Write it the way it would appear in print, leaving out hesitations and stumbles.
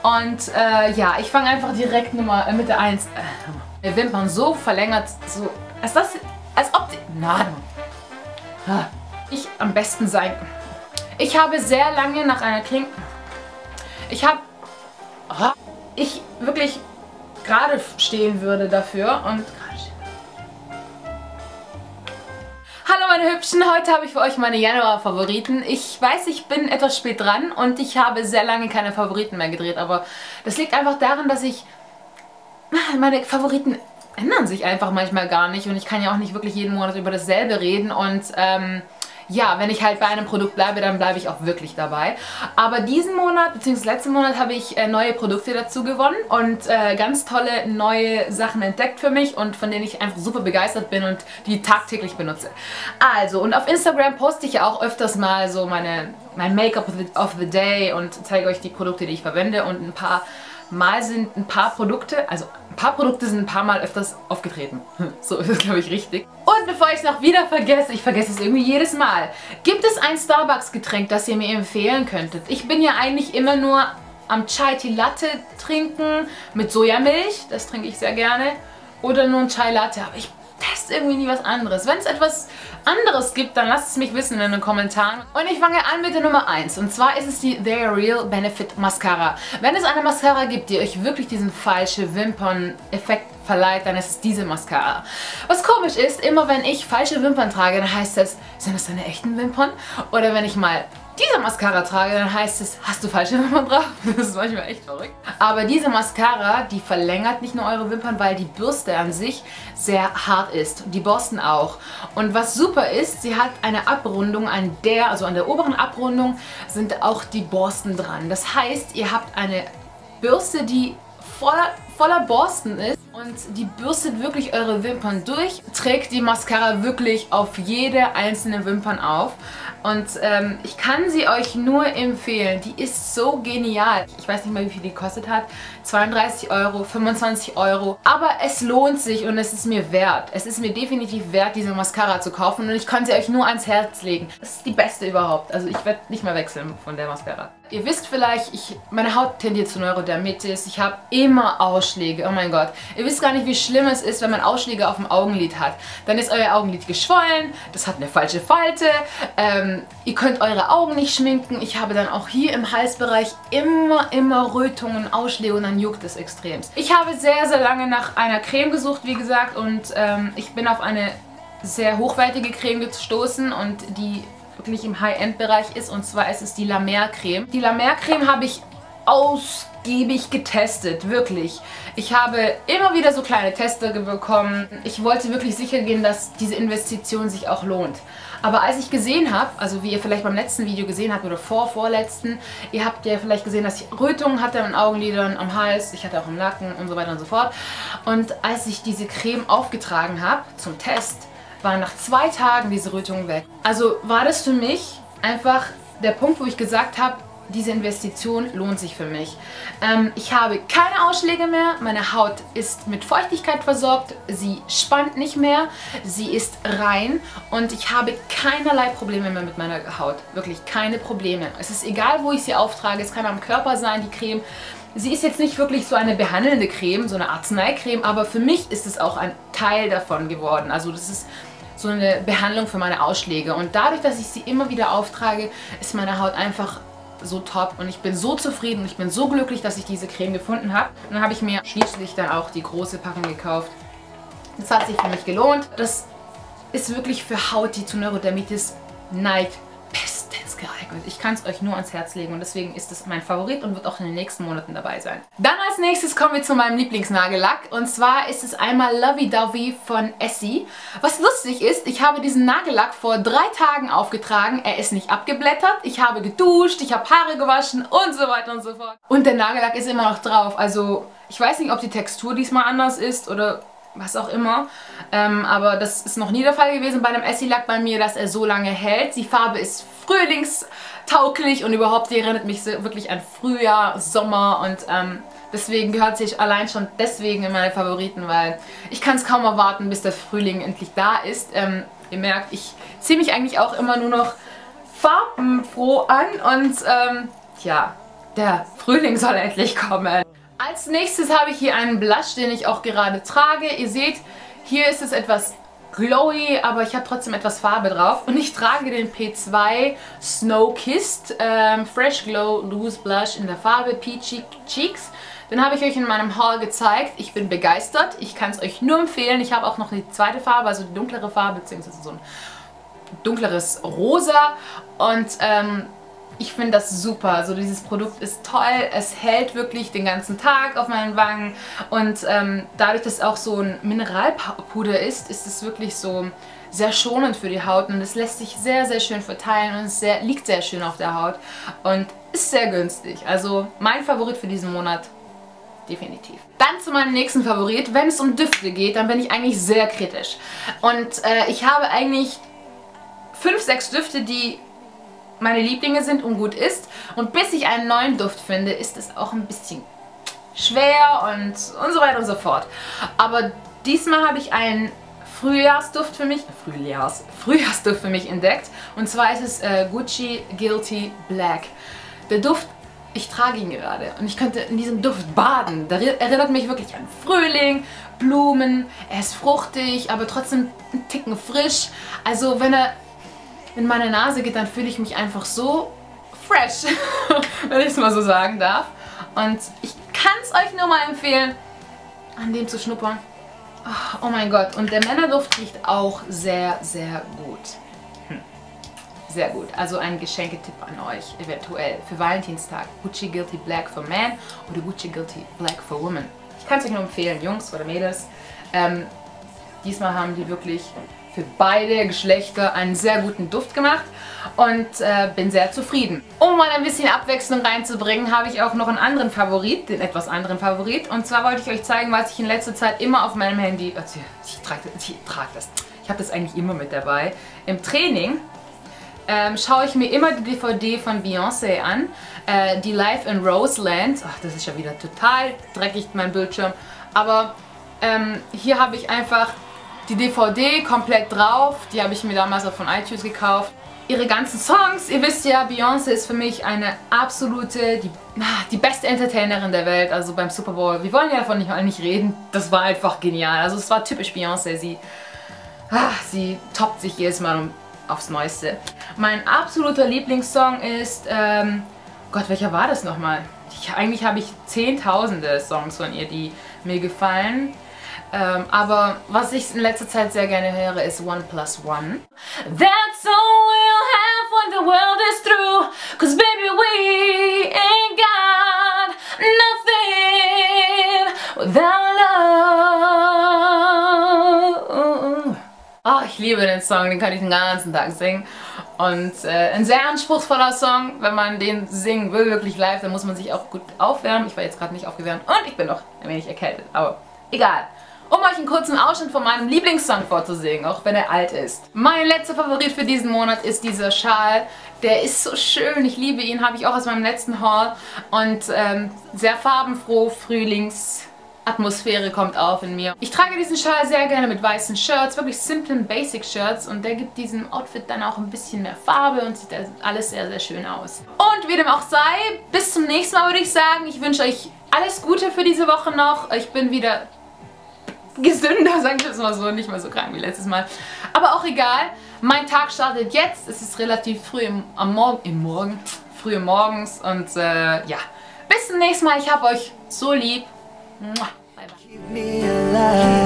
Und ja, ich fange einfach direkt mit der 1. Wimpern so verlängert, so als ob die, ich am besten sein. Ich habe sehr lange nach einer Klinke, ich wirklich gerade stehen würde dafür und hallo meine Hübschen, heute habe ich für euch meine Januar-Favoriten. Ich weiß, ich bin etwas spät dran und ich habe sehr lange keine Favoriten mehr gedreht, aber das liegt einfach daran, dass meine Favoriten ändern sich einfach manchmal gar nicht und ich kann ja auch nicht wirklich jeden Monat über dasselbe reden und ja, wenn ich halt bei einem Produkt bleibe, dann bleibe ich auch wirklich dabei. Aber diesen Monat, bzw. letzten Monat, habe ich neue Produkte dazu gewonnen und ganz tolle neue Sachen entdeckt für mich und von denen ich einfach super begeistert bin und die tagtäglich benutze. Also, und auf Instagram poste ich ja auch öfters mal so mein Make-up of the Day und zeige euch die Produkte, die ich verwende und ein paar sind ein paar Produkte sind ein paar Mal öfters aufgetreten. So ist es, glaube ich, richtig. Und bevor ich es noch wieder vergesse, ich vergesse es irgendwie jedes Mal, gibt es ein Starbucks-Getränk, das ihr mir empfehlen könntet? Ich bin ja eigentlich immer nur am Chai Tea Latte trinken mit Sojamilch, das trinke ich sehr gerne, oder nur ein Chai Latte, aber ich teste irgendwie nie was anderes. Wenn es etwas anderes gibt, dann lasst es mich wissen in den Kommentaren. Und ich fange an mit der Nummer 1. Und zwar ist es die They're Real Benefit Mascara. Wenn es eine Mascara gibt, die euch wirklich diesen falschen Wimpern-Effekt verleiht, dann ist es diese Mascara. Was komisch ist, immer wenn ich falsche Wimpern trage, dann heißt es, sind das deine echten Wimpern? Oder wenn ich mal diese Mascara trage, dann heißt es, hast du falsche Wimpern drauf? Das ist manchmal echt verrückt. Aber diese Mascara, die verlängert nicht nur eure Wimpern, weil die Bürste an sich sehr hart ist. Die Borsten auch. Und was super ist, sie hat eine Abrundung also an der oberen Abrundung sind auch die Borsten dran. Das heißt, ihr habt eine Bürste, die voller Borsten ist und die bürstet wirklich eure Wimpern durch, trägt die Mascara wirklich auf jede einzelne Wimpern auf und ich kann sie euch nur empfehlen. Die ist so genial. Ich weiß nicht mal, wie viel die gekostet hat. 32 Euro, 25 Euro. Aber es lohnt sich und es ist mir wert. Es ist mir definitiv wert, diese Mascara zu kaufen und ich kann sie euch nur ans Herz legen. Das ist die beste überhaupt. Also ich werde nicht mehr wechseln von der Mascara. Ihr wisst vielleicht, meine Haut tendiert zu Neurodermitis. Ich habe immer Ausschläge. Oh mein Gott. Ihr wisst gar nicht, wie schlimm es ist, wenn man Ausschläge auf dem Augenlid hat. Dann ist euer Augenlid geschwollen. Das hat eine falsche Falte. Ihr könnt eure Augen nicht schminken. Ich habe dann auch hier im Halsbereich immer Rötungen, Ausschläge und dann juckt es extremst. Ich habe sehr, sehr lange nach einer Creme gesucht, wie gesagt, und ich bin auf eine sehr hochwertige Creme gestoßen und die wirklich im High-End-Bereich ist, und zwar ist es die La Mer Creme. Die La Mer Creme habe ich ausgiebig getestet, wirklich. Ich habe immer wieder so kleine Tester bekommen. Ich wollte wirklich sicher gehen, dass diese Investition sich auch lohnt. Aber als ich gesehen habe, also wie ihr vielleicht beim letzten Video gesehen habt oder vorletzten, ihr habt ja vielleicht gesehen, dass ich Rötungen hatte an den Augenlidern, am Hals, ich hatte auch im Nacken und so weiter und so fort. Und als ich diese Creme aufgetragen habe zum Test, waren nach 2 Tagen diese Rötungen weg. Also war das für mich einfach der Punkt, wo ich gesagt habe, diese Investition lohnt sich für mich. Ich habe keine Ausschläge mehr, meine Haut ist mit Feuchtigkeit versorgt, sie spannt nicht mehr, sie ist rein und ich habe keinerlei Probleme mehr mit meiner Haut. Wirklich keine Probleme. Es ist egal, wo ich sie auftrage, es kann am Körper sein, die Creme. Sie ist jetzt nicht wirklich so eine behandelnde Creme, so eine Arzneicreme, aber für mich ist es auch ein Teil davon geworden. Also das ist so eine Behandlung für meine Ausschläge und dadurch, dass ich sie immer wieder auftrage, ist meine Haut einfach so top und ich bin so zufrieden und ich bin so glücklich, dass ich diese Creme gefunden habe. Und dann habe ich mir schließlich dann auch die große Packung gekauft. Das hat sich für mich gelohnt. Das ist wirklich für Haut, die zu Neurodermitis neigt, bestens geeignet. Ich kann es euch nur ans Herz legen und deswegen ist es mein Favorit und wird auch in den nächsten Monaten dabei sein. Dann als nächstes kommen wir zu meinem Lieblingsnagellack und zwar ist es einmal Lovey Dovey von Essie. Was lustig ist, ich habe diesen Nagellack vor 3 Tagen aufgetragen, er ist nicht abgeblättert, ich habe geduscht, ich habe Haare gewaschen und so weiter und so fort. Und der Nagellack ist immer noch drauf, also ich weiß nicht, ob die Textur diesmal anders ist oder was auch immer, aber das ist noch nie der Fall gewesen bei einem Essie-Lack bei mir, dass er so lange hält. Die Farbe ist frühlingstauglich und überhaupt, die erinnert mich so wirklich an Frühjahr, Sommer und deswegen gehört sich allein schon deswegen in meine Favoriten, weil ich kann es kaum erwarten, bis der Frühling endlich da ist. Ihr merkt, ich ziehe mich eigentlich auch immer nur noch farbenfroh an und ja, der Frühling soll endlich kommen. Als nächstes habe ich hier einen Blush, den ich auch gerade trage. Ihr seht, hier ist es etwas glowy, aber ich habe trotzdem etwas Farbe drauf. Und ich trage den P2 Snow Kissed Fresh Glow Loose Blush in der Farbe Peachy Cheeks. Den habe ich euch in meinem Haul gezeigt. Ich bin begeistert. Ich kann es euch nur empfehlen. Ich habe auch noch die zweite Farbe, also die dunklere Farbe, beziehungsweise so ein dunkleres Rosa. Und ich finde das super. Also dieses Produkt ist toll. Es hält wirklich den ganzen Tag auf meinen Wangen. Und dadurch, dass es auch so ein Mineralpuder ist, ist es wirklich so sehr schonend für die Haut. Und es lässt sich sehr, sehr schön verteilen und es liegt sehr schön auf der Haut. Und ist sehr günstig. Also mein Favorit für diesen Monat. Definitiv. Dann zu meinem nächsten Favorit. Wenn es um Düfte geht, dann bin ich eigentlich sehr kritisch. Und ich habe eigentlich 5, 6 Düfte, die meine Lieblinge sind und gut ist. Und bis ich einen neuen Duft finde, ist es auch ein bisschen schwer und so weiter und so fort. Aber diesmal habe ich einen Frühjahrsduft für mich entdeckt. Und zwar ist es Gucci Guilty Black. Der Duft, ich trage ihn gerade und ich könnte in diesem Duft baden. Der erinnert mich wirklich an Frühling, Blumen, er ist fruchtig, aber trotzdem ein Ticken frisch. Also wenn er in meine Nase geht, dann fühle ich mich einfach so fresh, wenn ich es mal so sagen darf. Und ich kann es euch nur mal empfehlen, an dem zu schnuppern. Oh mein Gott, und der Männerduft riecht auch sehr, sehr gut. Sehr gut, also ein Geschenketipp an euch, eventuell für Valentinstag. Gucci Guilty Black for Man oder Gucci Guilty Black for Woman. Ich kann es euch nur empfehlen, Jungs oder Mädels. Diesmal haben die wirklich für beide Geschlechter einen sehr guten Duft gemacht und bin sehr zufrieden. Um mal ein bisschen Abwechslung reinzubringen, habe ich auch noch einen anderen Favorit, den etwas anderen Favorit. Und zwar wollte ich euch zeigen, was ich in letzter Zeit immer auf meinem Handy, ich habe das eigentlich immer mit dabei. Im Training schaue ich mir immer die DVD von Beyoncé an, die Life in Roseland. Ach, das ist ja wieder total dreckig, mein Bildschirm. Aber hier habe ich einfach die DVD komplett drauf. Die habe ich mir damals auch von iTunes gekauft. Ihre ganzen Songs, ihr wisst ja, Beyoncé ist für mich eine absolute, die beste Entertainerin der Welt. Also beim Super Bowl, wir wollen ja davon nicht reden, das war einfach genial. Also es war typisch Beyoncé, sie toppt sich jedes Mal aufs Neueste. Mein absoluter Lieblingssong ist, Gott, welcher war das nochmal? Eigentlich habe ich zehntausende Songs von ihr, die mir gefallen. Aber was ich in letzter Zeit sehr gerne höre, ist 1+1. That's all we'll have when the world is through. Cause baby we ain't got nothing without love. Oh, ich liebe den Song, den kann ich den ganzen Tag singen. Und ein sehr anspruchsvoller Song, wenn man den singen will, wirklich live, dann muss man sich auch gut aufwärmen. Ich war jetzt gerade nicht aufgewärmt und ich bin noch ein wenig erkältet, aber egal. Um euch einen kurzen Ausschnitt von meinem Lieblingssong vorzusingen, auch wenn er alt ist. Mein letzter Favorit für diesen Monat ist dieser Schal. Der ist so schön, ich liebe ihn, habe ich auch aus meinem letzten Haul. Und sehr farbenfroh, Frühlingsatmosphäre kommt auf in mir. Ich trage diesen Schal sehr gerne mit weißen Shirts, wirklich simplen Basic Shirts. Und der gibt diesem Outfit dann auch ein bisschen mehr Farbe und sieht alles sehr, sehr schön aus. Und wie dem auch sei, bis zum nächsten Mal würde ich sagen. Ich wünsche euch alles Gute für diese Woche noch. Ich bin wieder gesünder, sagen wir es mal so, nicht mehr so krank wie letztes Mal. Aber auch egal, mein Tag startet jetzt, es ist relativ früh früh morgens und ja, bis zum nächsten Mal, ich hab euch so lieb. Bye bye.